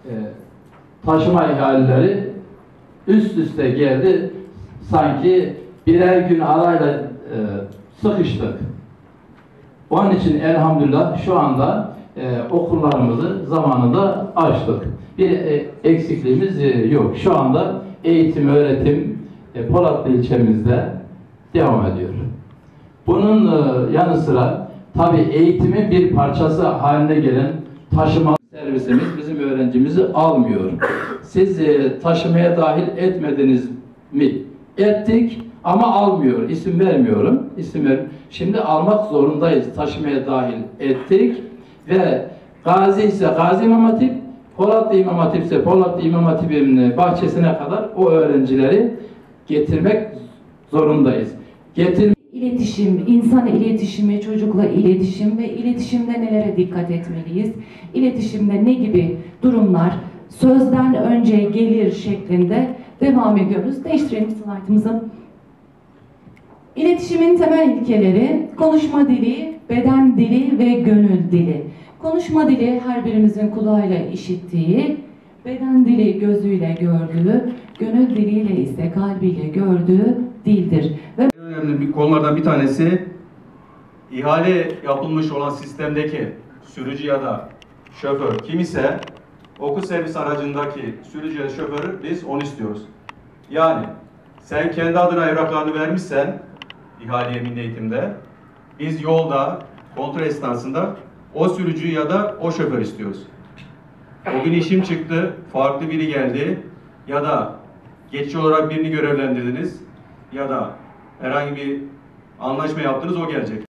taşıma ihaleleri üst üste geldi. Sanki birer gün arayla sıkıştık. Onun için elhamdülillah şu anda okullarımızı zamanında açtık. Bir eksikliğimiz yok. Şu anda eğitim, öğretim Polatlı ilçemizde devam ediyor. Bunun yanı sıra tabii eğitimin bir parçası haline gelen taşıma servisimiz bizim öğrencimizi almıyor. Siz taşımaya dahil etmediniz mi? Ettik ama almıyor. İsim vermiyorum. Şimdi almak zorundayız. Taşımaya dahil ettik ve Gazi ise Gazi İmam Hatip, Polatlı İmam Hatip ise Polatlı İmam Hatip'in bahçesine kadar o öğrencileri getirmek zorundayız. İletişim, insan iletişimi, çocukla iletişim ve iletişimde nelere dikkat etmeliyiz? İletişimde ne gibi durumlar sözden önce gelir şeklinde devam ediyoruz. Değiştirelim slaytımızı. İletişimin temel ilkeleri konuşma dili, beden dili ve gönül dili. Konuşma dili her birimizin kulağıyla işittiği, beden dili gözüyle gördüğü, gönül diliyle ise kalbiyle gördüğü dildir. Ve önemli bir konulardan bir tanesi ihale yapılmış olan sistemdeki sürücü ya da şoför kim ise okul servis aracındaki sürücü ya da şoförü biz onu istiyoruz. Yani sen kendi adına evraklarını vermişsen ihale yeminli eğitimde biz yolda kontrol esnasında o sürücü ya da o şoför istiyoruz. O gün işim çıktı, farklı biri geldi ya da geçici olarak birini görevlendirdiniz ya da herhangi bir anlaşma yaptınız, o gelecek.